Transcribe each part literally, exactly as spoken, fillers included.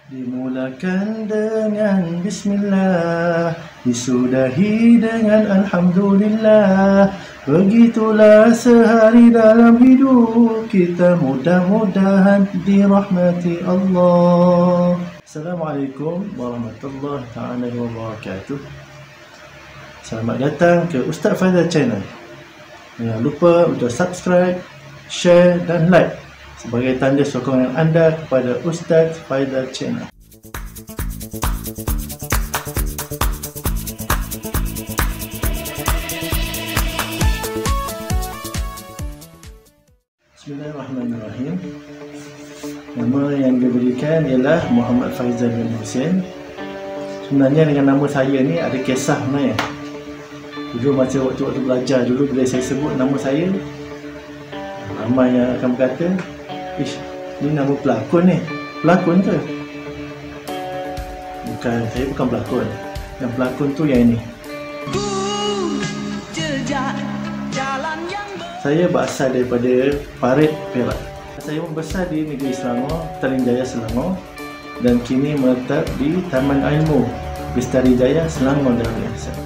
Dimulakan dengan Bismillah, disudahi dengan Alhamdulillah. Begitulah sehari dalam hidup kita, mudah-mudahan dirahmati Allah. Assalamualaikum warahmatullahi taala wabarakatuh. Selamat datang ke Ustaz Faizal Channel. Jangan lupa untuk subscribe, share dan like sebagai tanda sokongan anda kepada Ustaz Faizal Channel. Bismillahirrahmanirrahim. Nama yang diberikan ialah Muhammad Faizal bin Hussein. Sebenarnya dengan nama saya ni ada kisah sebenarnya. Dulu masa waktu-waktu belajar dulu, bila saya sebut nama saya, ramai yang akan berkata, "Ish, ni nama pelakon ni. Pelakon ke?" Bukan, saya bukan pelakon. Yang pelakon tu yang ini. Saya berasal daripada Parit, Perak. Saya membesar di negeri Selangor, Petaling Jaya, Selangor, dan kini menetap di Taman Ilmu Bestari Jaya, Selangor Darul Ihsan.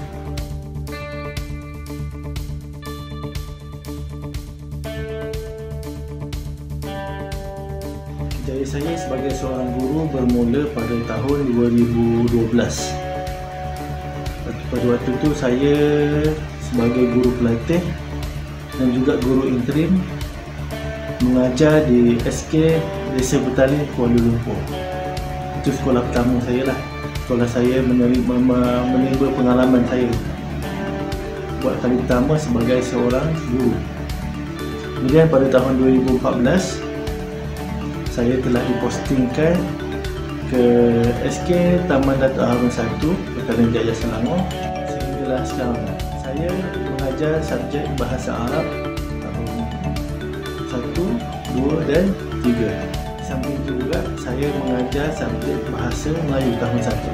Kerjaya saya sebagai seorang guru bermula pada tahun dua ribu dua belas. Pada waktu itu saya sebagai guru pelatih dan juga guru interim mengajar di S K Desa Betaling, Kuala Lumpur. Itu sekolah pertama saya lah. Sekolah saya menerima, menerima pengalaman saya buat kali pertama sebagai seorang guru. Kemudian pada tahun dua ribu empat belas saya telah dipostingkan ke S K Taman Datuk Harun satu, Petaling Jaya, Selangor. Sehinggalah sekarang saya mengajar subjek bahasa Arab tahun satu, dua dan tiga. Samping itu juga saya mengajar subjek bahasa Melayu tahun satu.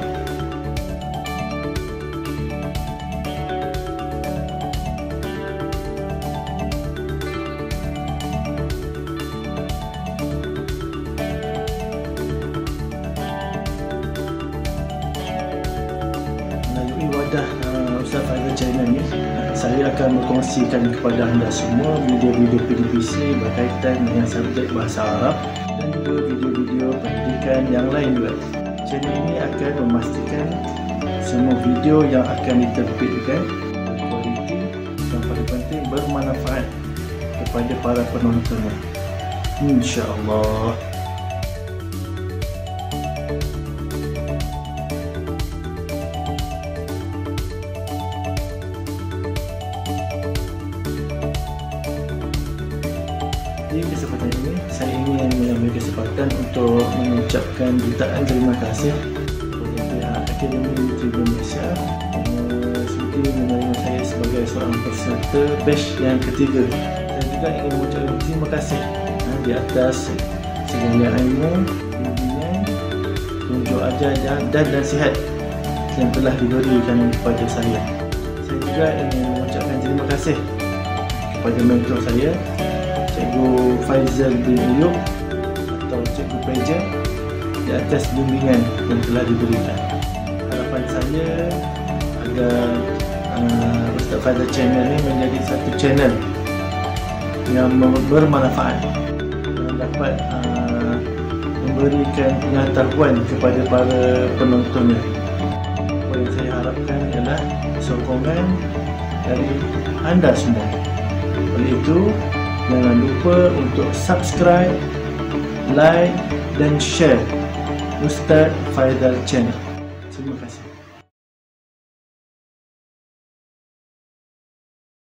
Melalui wadah uh, Ustaz Faizal Channel ni, saya akan berkongsikan kepada anda semua video-video P D P C berkaitan dengan subjek bahasa Arab dan juga video-video pendidikan yang lain juga. Channel ini akan memastikan semua video yang akan diterbitkan berkualiti dan paling penting bermanfaat kepada para penontonnya, insya-Allah. Di kesempatan ini, saya ingin mengambil kesempatan untuk mengucapkan jutaan terima kasih kepada pihak Akademi YouTube Indonesia uh, sudi menerima saya sebagai seorang peserta batch yang ketiga. Saya juga ingin mengucapkan terima kasih uh, di atas segala ilmu, bimbingan, tunjuk ajar dan, dan nasihat yang telah diberikan kepada saya. Saya juga ingin mengucapkan terima kasih kepada mentor saya, Cikgu Faizal bin Uyub atau Cikgu Peja, di atas bimbingan yang telah diberikan. Harapan saya agar uh, Ustaz Faizal Channel ini menjadi satu channel yang bermanfaat, yang dapat uh, memberikan pengetahuan kepada para penontonnya. Apa yang saya harapkan ialah sokongan dari anda semua. Oleh itu, jangan lupa untuk subscribe, like dan share Ustaz Faizal Channel. Terima kasih.